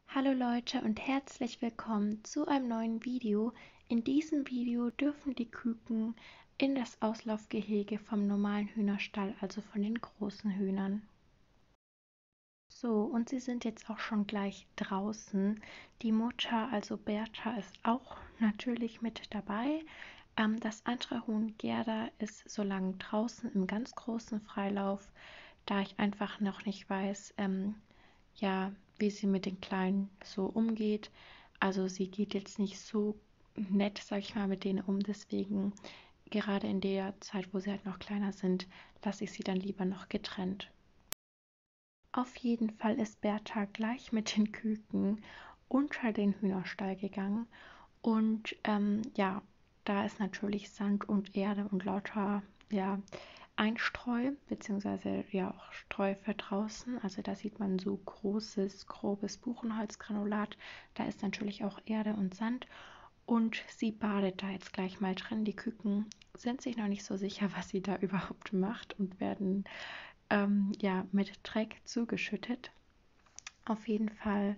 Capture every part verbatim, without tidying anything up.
Hallo Leute und herzlich willkommen zu einem neuen Video. In diesem Video dürfen die Küken in das Auslaufgehege vom normalen Hühnerstall, also von den großen Hühnern. So, und sie sind jetzt auch schon gleich draußen. Die Mutter, also Bertha, ist auch natürlich mit dabei. Ähm, das andere Huhn Gerda ist so lange draußen im ganz großen Freilauf, da ich einfach noch nicht weiß, ähm, ja, wie sie mit den Kleinen so umgeht. Also sie geht jetzt nicht so nett, sag ich mal, mit denen um. Deswegen, gerade in der Zeit, wo sie halt noch kleiner sind, lasse ich sie dann lieber noch getrennt. Auf jeden Fall ist Bertha gleich mit den Küken unter den Hühnerstall gegangen. Und ähm, ja, da ist natürlich Sand und Erde und lauter, ja, Einstreu, beziehungsweise ja auch Streu für draußen. Also da sieht man so großes, grobes Buchenholzgranulat. Da ist natürlich auch Erde und Sand. Und sie badet da jetzt gleich mal drin. Die Küken sind sich noch nicht so sicher, was sie da überhaupt macht und werden ähm, ja mit Dreck zugeschüttet. Auf jeden Fall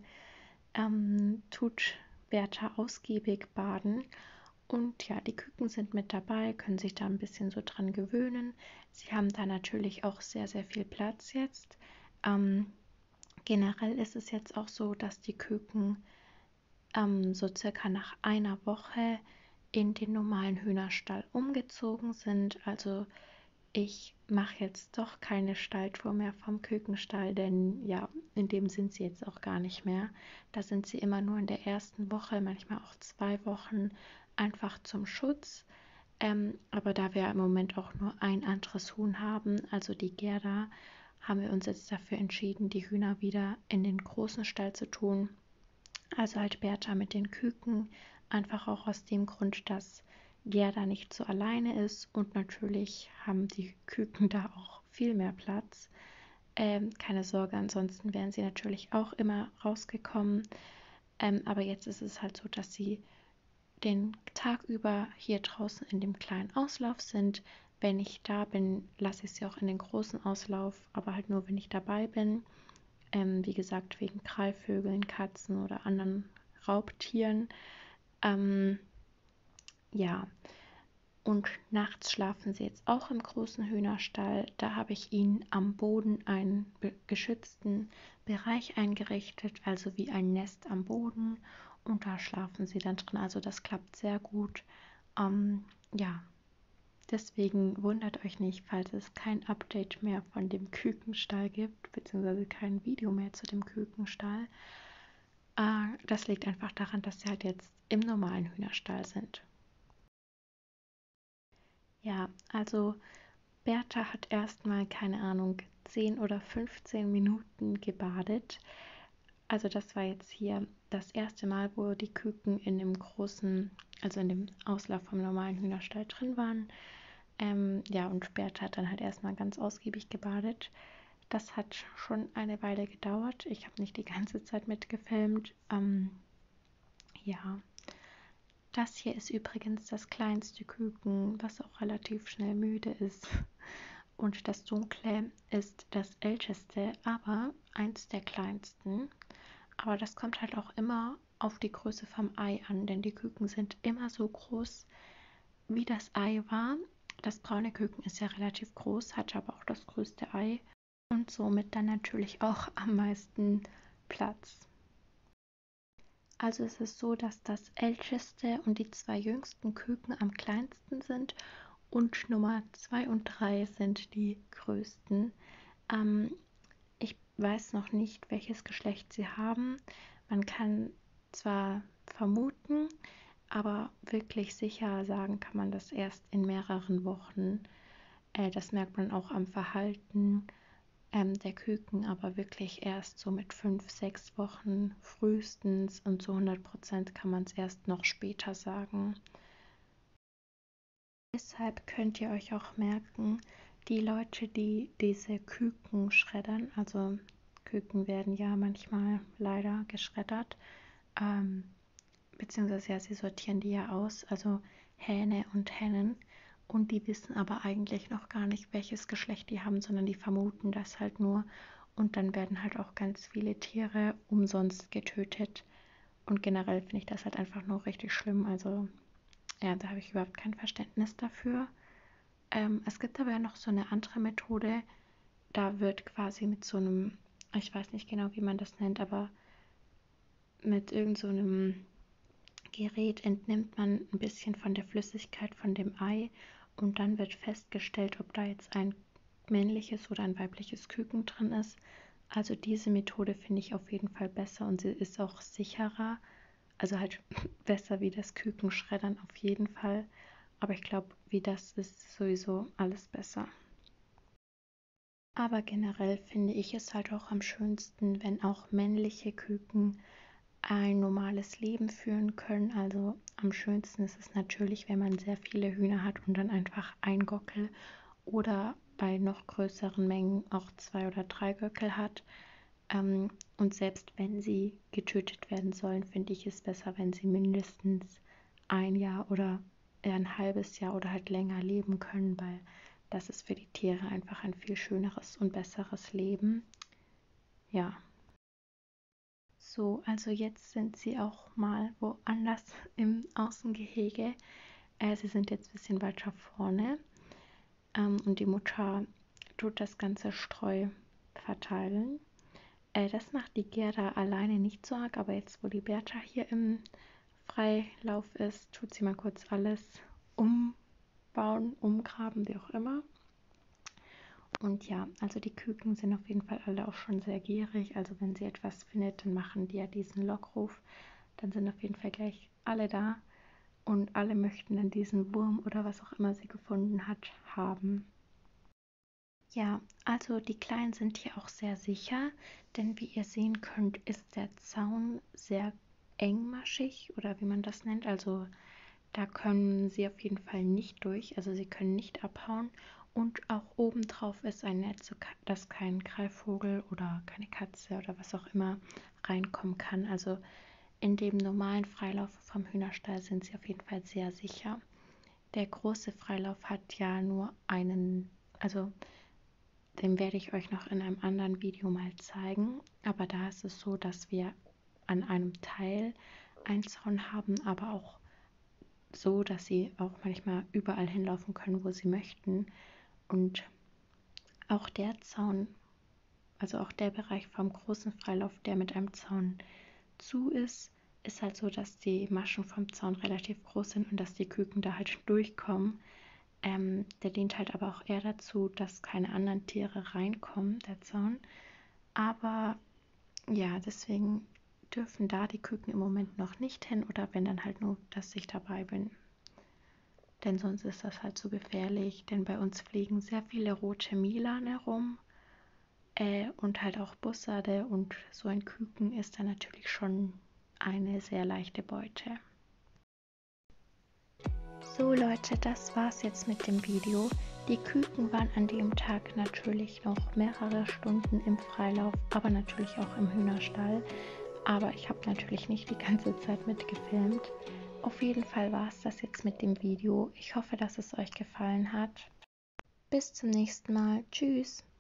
ähm, tut Bertha ausgiebig baden. Und ja, die Küken sind mit dabei, können sich da ein bisschen so dran gewöhnen. Sie haben da natürlich auch sehr, sehr viel Platz jetzt. Ähm, generell ist es jetzt auch so, dass die Küken ähm, so circa nach einer Woche in den normalen Hühnerstall umgezogen sind. Also ich mache jetzt doch keine Stalltour mehr vom Kükenstall, denn ja, in dem sind sie jetzt auch gar nicht mehr. Da sind sie immer nur in der ersten Woche, manchmal auch zwei Wochen, einfach zum Schutz. Ähm, aber da wir im Moment auch nur ein anderes Huhn haben, also die Gerda, haben wir uns jetzt dafür entschieden, die Hühner wieder in den großen Stall zu tun. Also halt Bertha mit den Küken, einfach auch aus dem Grund, dass Gerda nicht so alleine ist und natürlich haben die Küken da auch viel mehr Platz. Ähm, keine Sorge, ansonsten wären sie natürlich auch immer rausgekommen. Ähm, aber jetzt ist es halt so, dass sie den Tag über hier draußen in dem kleinen Auslauf sind. Wenn ich da bin, lasse ich sie auch in den großen Auslauf, aber halt nur, wenn ich dabei bin. Ähm, wie gesagt, wegen Greifvögeln, Katzen oder anderen Raubtieren. Ähm, ja, und nachts schlafen sie jetzt auch im großen Hühnerstall. Da habe ich ihnen am Boden einen geschützten Bereich eingerichtet, also wie ein Nest am Boden. Und da schlafen sie dann drin. Also das klappt sehr gut. Ähm, ja, deswegen wundert euch nicht, falls es kein Update mehr von dem Kükenstall gibt, beziehungsweise kein Video mehr zu dem Kükenstall. Äh, das liegt einfach daran, dass sie halt jetzt im normalen Hühnerstall sind. Ja, also Bertha hat erstmal, keine Ahnung, zehn oder fünfzehn Minuten gebadet. Also das war jetzt hier das erste Mal, wo die Küken in dem großen, also in dem Auslauf vom normalen Hühnerstall drin waren. Ähm, ja, und Bertha hat dann halt erstmal ganz ausgiebig gebadet. Das hat schon eine Weile gedauert. Ich habe nicht die ganze Zeit mitgefilmt. Ähm, ja, das hier ist übrigens das kleinste Küken, was auch relativ schnell müde ist. Und das Dunkle ist das älteste, aber eins der kleinsten. Aber das kommt halt auch immer auf die Größe vom Ei an, denn die Küken sind immer so groß, wie das Ei war. Das braune Küken ist ja relativ groß, hat aber auch das größte Ei und somit dann natürlich auch am meisten Platz. Also es ist so, dass das älteste und die zwei jüngsten Küken am kleinsten sind und Nummer zwei und drei sind die größten. Ähm, ich weiß noch nicht, welches Geschlecht sie haben. Man kann zwar vermuten, aber wirklich sicher sagen kann man das erst in mehreren Wochen. Äh, das merkt man auch am Verhalten ähm, der Küken, aber wirklich erst so mit fünf, sechs Wochen frühestens und zu hundert Prozent kann man es erst noch später sagen. Deshalb könnt ihr euch auch merken, die Leute, die diese Küken schreddern, also Küken werden ja manchmal leider geschreddert, ähm, beziehungsweise ja, sie sortieren die ja aus, also Hähne und Hennen. Und die wissen aber eigentlich noch gar nicht, welches Geschlecht die haben, sondern die vermuten das halt nur und dann werden halt auch ganz viele Tiere umsonst getötet. Und generell finde ich das halt einfach nur richtig schlimm. Also ja, da habe ich überhaupt kein Verständnis dafür. Ähm, es gibt aber ja noch so eine andere Methode. Da wird quasi mit so einem, ich weiß nicht genau, wie man das nennt, aber mit irgend so einem Gerät entnimmt man ein bisschen von der Flüssigkeit von dem Ei und dann wird festgestellt, ob da jetzt ein männliches oder ein weibliches Küken drin ist. Also diese Methode finde ich auf jeden Fall besser und sie ist auch sicherer. Also halt besser wie das Kükenschreddern auf jeden Fall. Aber ich glaube, wie das ist sowieso alles besser. Aber generell finde ich es halt auch am schönsten, wenn auch männliche Küken ein normales Leben führen können. Also am schönsten ist es natürlich, wenn man sehr viele Hühner hat und dann einfach ein Gockel oder bei noch größeren Mengen auch zwei oder drei Göckel hat. Ähm, und selbst wenn sie getötet werden sollen, finde ich es besser, wenn sie mindestens ein Jahr oder ein halbes Jahr oder halt länger leben können, weil das ist für die Tiere einfach ein viel schöneres und besseres Leben. Ja. So, also jetzt sind sie auch mal woanders im Außengehege. Äh, sie sind jetzt ein bisschen weiter vorne. Ähm, und die Mutter tut das ganze Streu verteilen. Äh, das macht die Gerda alleine nicht so arg, aber jetzt, wo die Berta hier im Freilauf ist, tut sie mal kurz alles umbauen, umgraben, wie auch immer. Und ja, also die Küken sind auf jeden Fall alle auch schon sehr gierig. Also wenn sie etwas findet, dann machen die ja diesen Lockruf. Dann sind auf jeden Fall gleich alle da und alle möchten dann diesen Wurm oder was auch immer sie gefunden hat, haben. Ja, also die Kleinen sind hier auch sehr sicher, denn wie ihr sehen könnt, ist der Zaun sehr engmaschig oder wie man das nennt. Also da können sie auf jeden Fall nicht durch, also sie können nicht abhauen. Und auch obendrauf ist ein Netz, dass kein Greifvogel oder keine Katze oder was auch immer reinkommen kann. Also in dem normalen Freilauf vom Hühnerstall sind sie auf jeden Fall sehr sicher. Der große Freilauf hat ja nur einen, also den werde ich euch noch in einem anderen Video mal zeigen. Aber da ist es so, dass wir an einem Teil einen Zaun haben, aber auch so, dass sie auch manchmal überall hinlaufen können, wo sie möchten. Und auch der Zaun, also auch der Bereich vom großen Freilauf, der mit einem Zaun zu ist, ist halt so, dass die Maschen vom Zaun relativ groß sind und dass die Küken da halt durchkommen. Ähm, der dient halt aber auch eher dazu, dass keine anderen Tiere reinkommen, der Zaun. Aber ja, deswegen dürfen da die Küken im Moment noch nicht hin oder wenn dann halt nur, dass ich dabei bin. Denn sonst ist das halt so gefährlich, denn bei uns fliegen sehr viele rote Milan herum äh, und halt auch Bussarde und so ein Küken ist dann natürlich schon eine sehr leichte Beute. So Leute, das war's jetzt mit dem Video. Die Küken waren an dem Tag natürlich noch mehrere Stunden im Freilauf, aber natürlich auch im Hühnerstall. Aber ich habe natürlich nicht die ganze Zeit mitgefilmt. Auf jeden Fall war es das jetzt mit dem Video. Ich hoffe, dass es euch gefallen hat. Bis zum nächsten Mal. Tschüss.